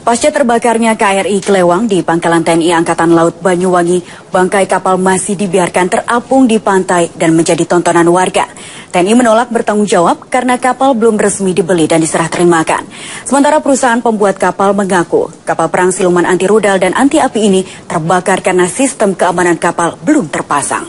Pasca terbakarnya KRI Klewang di Pangkalan TNI Angkatan Laut Banyuwangi, bangkai kapal masih dibiarkan terapung di pantai dan menjadi tontonan warga. TNI menolak bertanggung jawab karena kapal belum resmi dibeli dan diserah terimakan. Sementara perusahaan pembuat kapal mengaku kapal perang siluman anti rudal dan anti api ini terbakar karena sistem keamanan kapal belum terpasang.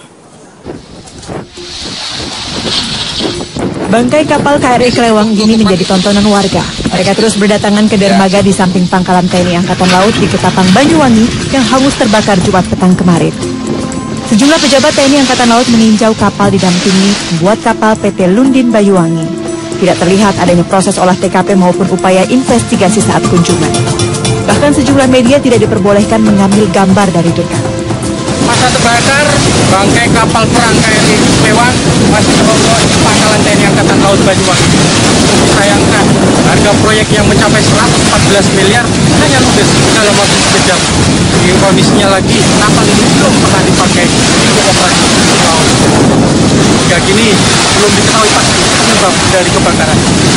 Bangkai kapal KRI Klewang ini menjadi tontonan warga. Mereka terus berdatangan ke dermaga di samping Pangkalan TNI Angkatan Laut di Ketapang, Banyuwangi yang hangus terbakar Jumat petang kemarin. Sejumlah pejabat TNI Angkatan Laut meninjau kapal didampingi pembuat kapal PT Lundin Banyuwangi. Tidak terlihat adanya proses olah TKP maupun upaya investigasi saat kunjungan. Bahkan sejumlah media tidak diperbolehkan mengambil gambar dari dekat. Masa terbakar, bangkai kapal perang KRI Klewang masih mogok di Pangkalan TNI Angkatan Laut Banyuwangi. Disayangkan, harga proyek yang mencapai 114 miliar hanya ludes dalam waktu sekejap. Kondisinya lagi, kapal ini belum pernah dipakai untuk operasi laut. Hingga kini belum diketahui pasti penyebab dari kebakaran.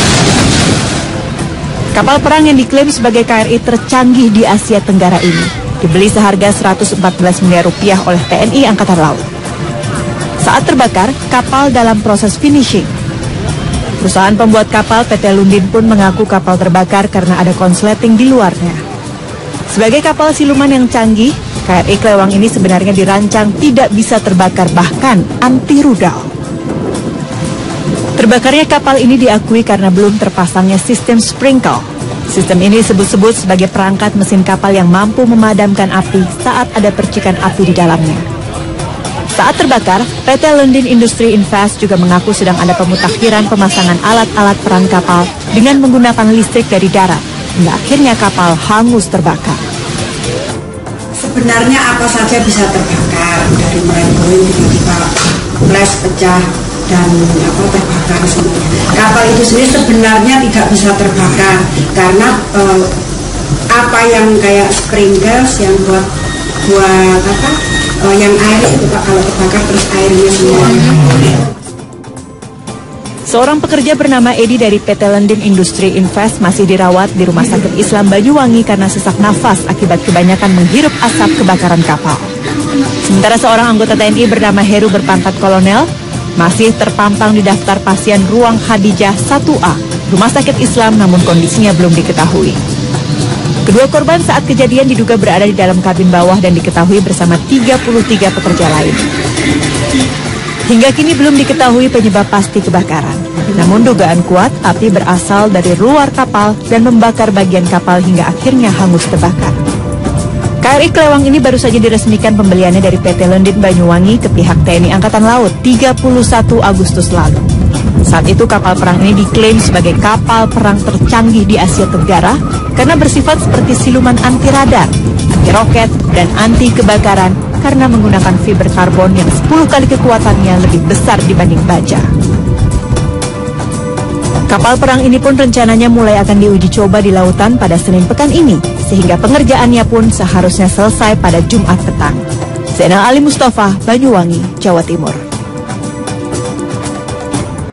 Kapal perang yang diklaim sebagai KRI tercanggih di Asia Tenggara ini dibeli seharga 114 miliar rupiah oleh TNI Angkatan Laut. Saat terbakar, kapal dalam proses finishing. Perusahaan pembuat kapal PT Lundin pun mengaku kapal terbakar karena ada konsleting di luarnya. Sebagai kapal siluman yang canggih, KRI Klewang ini sebenarnya dirancang tidak bisa terbakar, bahkan anti rudal. Terbakarnya kapal ini diakui karena belum terpasangnya sistem sprinkle. Sistem ini disebut-sebut sebagai perangkat mesin kapal yang mampu memadamkan api saat ada percikan api di dalamnya. Saat terbakar, PT Lundin Industri Invest juga mengaku sedang ada pemutakhiran pemasangan alat-alat perang kapal dengan menggunakan listrik dari darat, hingga akhirnya kapal hangus terbakar. Sebenarnya apa saja bisa terbakar, dari mulai boeing tiba-tiba flash pecah dan terbakar semuanya. Kapal itu sendiri sebenarnya tidak bisa terbakar karena apa yang kayak sprinkles yang buat yang air itu Pak, kalau terbakar terus airnya semua. Seorang pekerja bernama Edi dari PT Lundin Industri Invest masih dirawat di Rumah Sakit Islam Banyuwangi karena sesak nafas akibat kebanyakan menghirup asap kebakaran kapal. Sementara seorang anggota TNI bernama Heru berpangkat kolonel masih terpampang di daftar pasien ruang Hadijah 1A, Rumah Sakit Islam, namun kondisinya belum diketahui. Kedua korban saat kejadian diduga berada di dalam kabin bawah dan diketahui bersama 33 pekerja lain. Hingga kini belum diketahui penyebab pasti kebakaran. Namun dugaan kuat api berasal dari luar kapal dan membakar bagian kapal hingga akhirnya hangus terbakar. KRI Klewang ini baru saja diresmikan pembeliannya dari PT Lundin Banyuwangi ke pihak TNI Angkatan Laut 31 Agustus lalu. Saat itu kapal perang ini diklaim sebagai kapal perang tercanggih di Asia Tenggara karena bersifat seperti siluman anti radar, anti roket, dan anti kebakaran karena menggunakan fiber karbon yang 10 kali kekuatannya lebih besar dibanding baja. Kapal perang ini pun rencananya mulai akan diuji coba di lautan pada Senin pekan ini, sehingga pengerjaannya pun seharusnya selesai pada Jumat petang. Zainal Ali Mustafa, Banyuwangi, Jawa Timur.